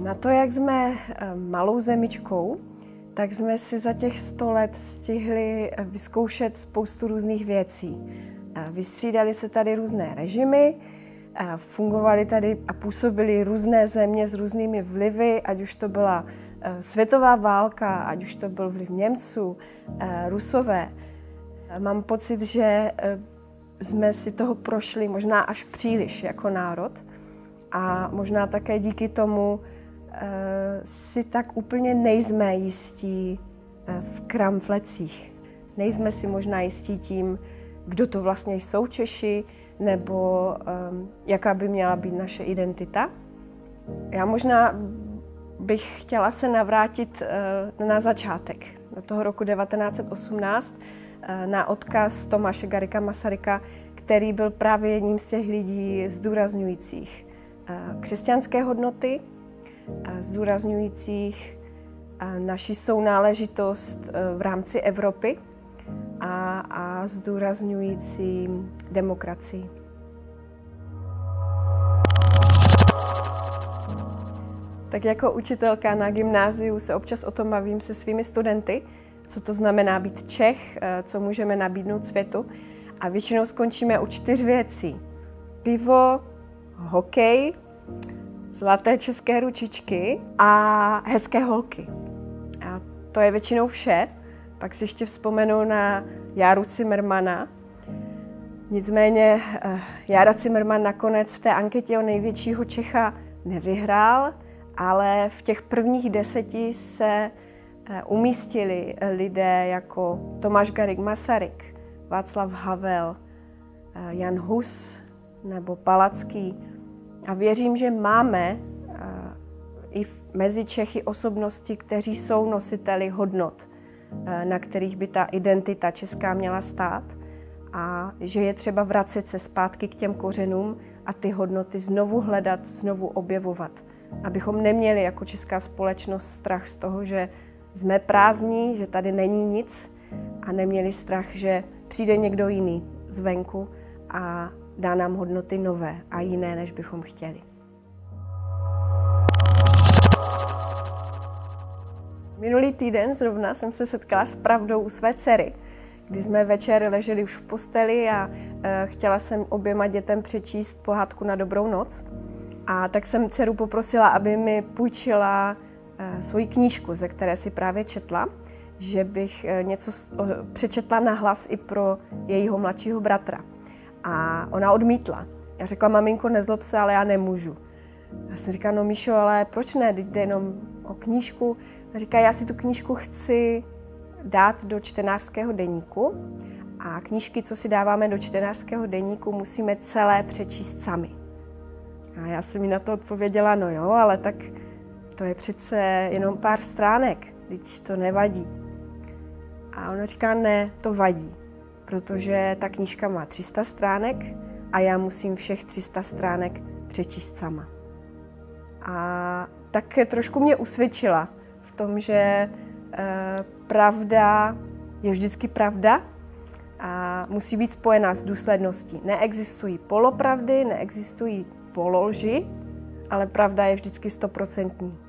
Na to, jak jsme malou zemičkou, tak jsme si za těch 100 let stihli vyzkoušet spoustu různých věcí. Vystřídaly se tady různé režimy, fungovaly tady a působily různé země s různými vlivy, ať už to byla světová válka, ať už to byl vliv Němců, Rusové. Mám pocit, že jsme si toho prošli možná až příliš jako národ a možná také díky tomu si tak úplně nejsme jistí v kramflecích. Nejsme si možná jistí tím, kdo to vlastně jsou Češi, nebo jaká by měla být naše identita. Já možná bych chtěla se navrátit na začátek, do toho roku 1918, na odkaz Tomáše Garrigua Masaryka, který byl právě jedním z těch lidí zdůrazňujících křesťanské hodnoty, zdůrazňujících naši sounáležitost v rámci Evropy a zdůrazňující demokracii. Tak jako učitelka na gymnáziu se občas o tom bavím se svými studenty, co to znamená být Čech, co můžeme nabídnout světu. A většinou skončíme u 4 věcí. Pivo, hokej, zlaté české ručičky a hezké holky. A to je většinou vše. Pak si ještě vzpomenu na Járu Cimrmana. Nicméně Jára Cimrman nakonec v té anketě o největšího Čecha nevyhrál, ale v těch prvních 10 se umístili lidé jako Tomáš Garrigue Masaryk, Václav Havel, Jan Hus nebo Palacký. A věřím, že máme i mezi Čechy osobnosti, kteří jsou nositeli hodnot, na kterých by ta identita česká měla stát, a že je třeba vracet se zpátky k těm kořenům a ty hodnoty znovu hledat, znovu objevovat. Abychom neměli jako česká společnost strach z toho, že jsme prázdní, že tady není nic, a neměli strach, že přijde někdo jiný zvenku a dá nám hodnoty nové a jiné, než bychom chtěli. Minulý týden zrovna jsem se setkala s pravdou u své dcery, kdy jsme večer leželi už v posteli a chtěla jsem oběma dětem přečíst pohádku na dobrou noc. A tak jsem dceru poprosila, aby mi půjčila svoji knížku, ze které si právě četla, že bych něco přečetla nahlas i pro jejího mladšího bratra. A ona odmítla. Já řekla, maminko, nezlob se, ale já nemůžu. Já jsem říkala, no Míšo, ale proč ne, jde jenom o knížku. A říká, já si tu knížku chci dát do čtenářského deníku a knížky, co si dáváme do čtenářského deníku, musíme celé přečíst sami. A já jsem mi na to odpověděla, no jo, ale tak to je přece jenom pár stránek, teď to nevadí. A ona říká, ne, to vadí, protože ta knížka má 300 stránek a já musím všech 300 stránek přečíst sama. A tak trošku mě usvědčila v tom, že pravda je vždycky pravda a musí být spojená s důsledností. Neexistují polopravdy, neexistují pololži, ale pravda je vždycky 100%.